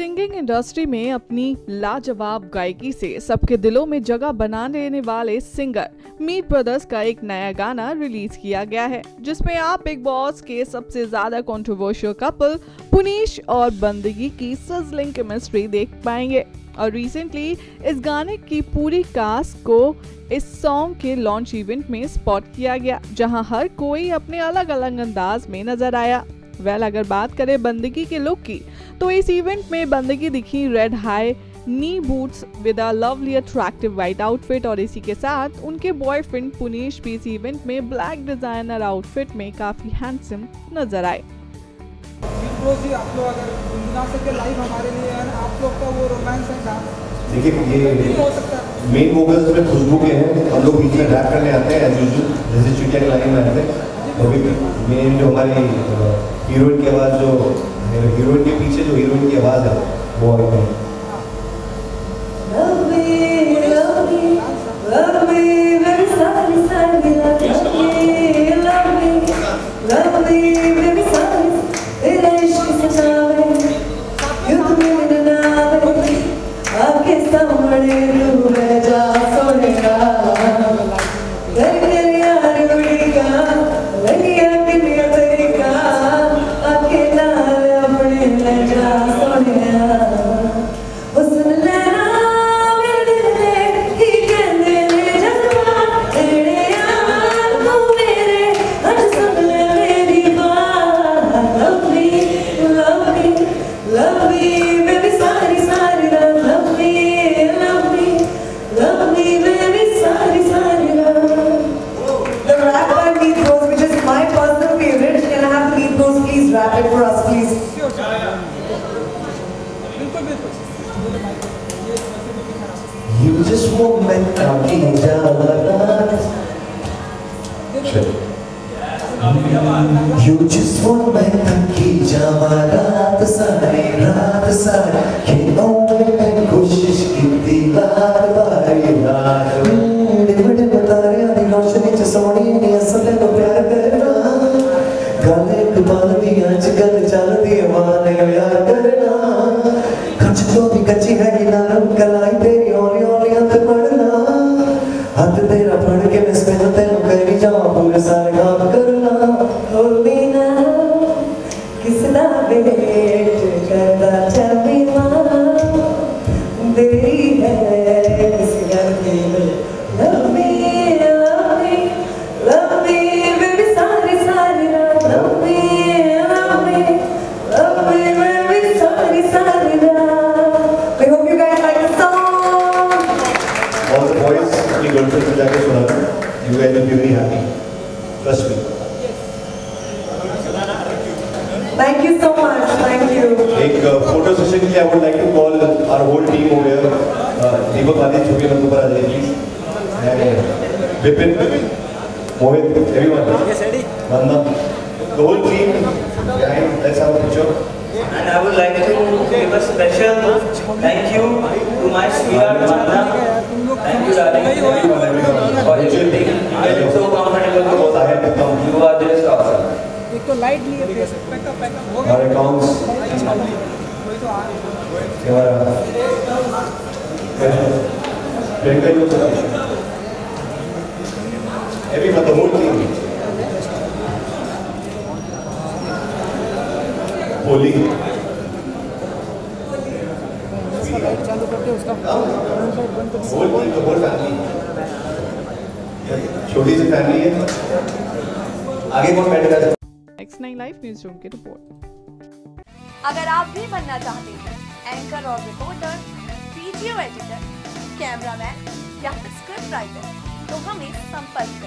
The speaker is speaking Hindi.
सिंगिंग इंडस्ट्री में अपनी लाजवाब गायकी से सबके दिलों में जगह बना लेने वाले सिंगर मीत ब्रदर्स का एक नया गाना रिलीज किया गया है, जिसमें आप बिग बॉस के सबसे ज्यादा कंट्रोवर्शियल कपल पुनीश और बंदगी की सिजलिंग केमिस्ट्री देख पाएंगे। और रिसेंटली इस गाने की पूरी कास्ट को इस सॉन्ग के लॉन्च इवेंट में स्पॉट किया गया, जहां हर कोई अपने अलग अलग अंदाज में नजर आया। अगर बात करें बंदगी के लुक की, तो इस इवेंट में बंदगी दिखी red high knee boots with a lovely attractive white outfit, और इसी के साथ उनके बॉयफ्रेंड पुनीश भी इस इवेंट में ब्लैक डिजाइनर आउटफिट में काफी हैंडसम नजर आए। आप लोग अगर गुनगुना सके लाइव हमारे लिए, आप लोग का वो रोमांस है डांस, देखिए ये मेन वोकल्स में खुशबू के हैं, हम लोग बीच में रैप करने आते हैं एज यूजुअल, जैसे चुटिया के लाइन में आते हैं। मेन जो हमारी हीरोइन की आवाज़, जो हीरोइन के पीछे जो हीरोइन की आवाज़ है वो है for us, please. You just won't make me You just won't make me रात सारी खेलों में कोशिश की बार बड़े बतारे आदि रोशनी च सोनी नी असले तो प्यार करना गाने कमाल दी अजकल चलदी माने यार करना कुछ तो भी कच्ची है कि नरम कलाई तेरी ओली ओली अंत पड़ना हाथ तेरा पड़ के मैं स्पेन तेनू करी जाऊं पूरे सारे काम करना होली ना किसदा वेट करदा चली मां देरी है किस घर की love me baby सारी रात love me baby सारी रात। I hope you guys like the song. All the boys अपनी गर्लफ्रेंड को जाके सुना दो, you guys will be very happy, trust me. Thank you so much, thank you. एक फोटो सेशन के लिए I would like to call our whole team over here. दीपक वाली छवि में ऊपर आ जाइए please. Vipin, Mohit, everyone. Nanda, the whole team behind. Let's have a picture. And I would like to give a special thank you to my sweetheart Nanda. Thank you darling for everything. I am so comfortable to both ahead. You are just awesome. एक तो लाइट लिए pack up Our accounts. Everyone, the whole team. Holy. चालू करते उसका Whole team, the whole family. छोटी सी फैमिली है, आगे कौन बैठेगा? X9 लाइव न्यूज रूम की रिपोर्ट। अगर आप भी बनना चाहते हैं एंकर और रिपोर्टर, वीडियो एडिटर, कैमरामैन या फिर स्क्रिप्ट राइटर, तो हमें संपर्क